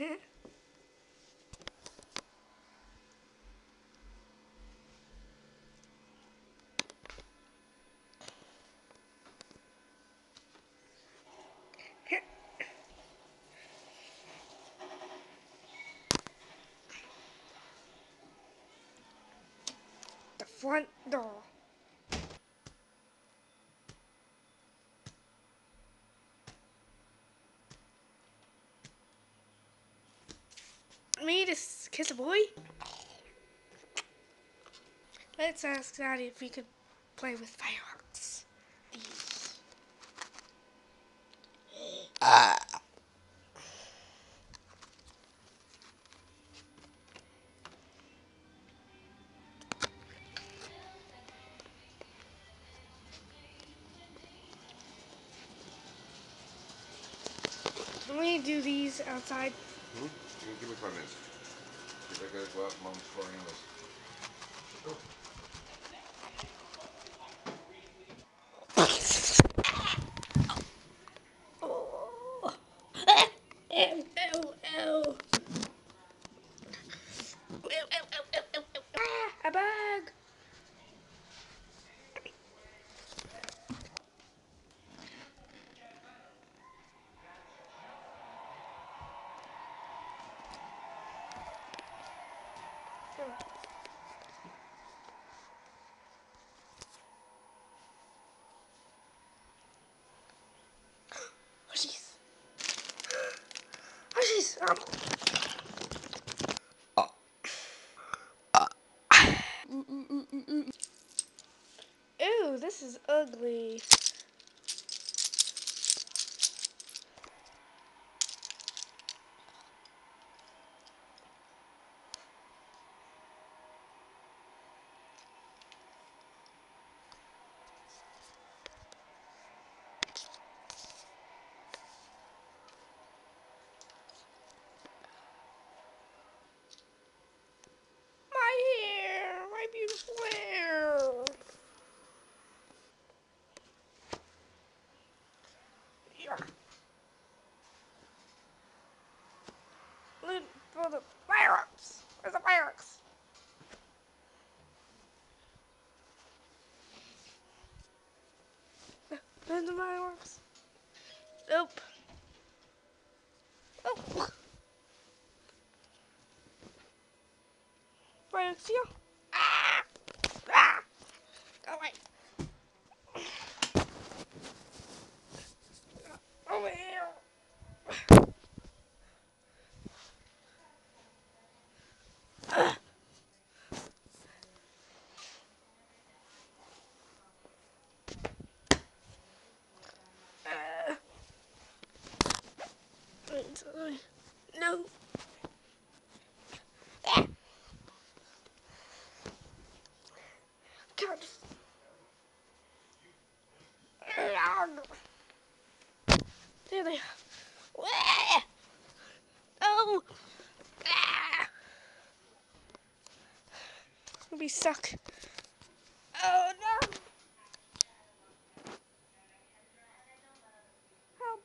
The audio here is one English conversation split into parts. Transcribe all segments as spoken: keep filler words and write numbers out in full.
The front door. Me to kiss a boy? Let's ask Daddy if we could play with fireworks. These. Ah. Can we do these outside? Hmm? Give me five minutes. I gotta go out. Mom's calling on us. Oh. Oh. Ew, ew, ew. Ew, ew, ew, ew, ew, ew. Ah, a bag. Oh, jeez. Oh, jeez. Um. Ew, this is ugly. My hair, my beautiful hair. Yeah. Look for the fireworks. Where's the fireworks? Where's the fireworks? Nope. Oh. Fireworks here. Ah! Ah! Go away. Over here. Ah. Ah. No. Ah. God. There they are. Oh. Ah. I'll be stuck. Oh no. Help.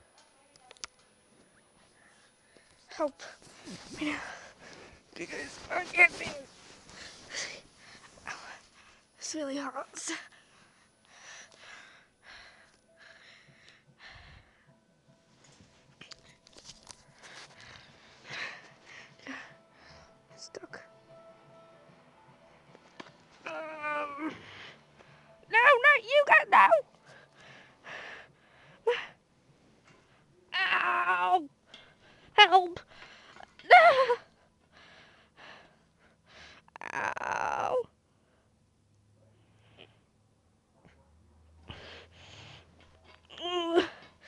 Help. Right now. Because I can't be. It's really hot. Stuck. Um. No, not you, guys. No. Ow. Help. No. Ow. Mm.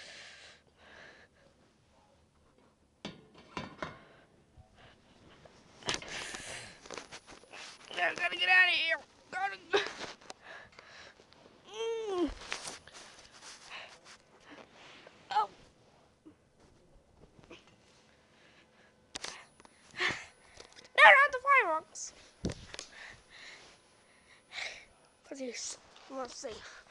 I gotta get out of here. Gotta. Mm. Oh. No, not the fireworks. Because you're more safe.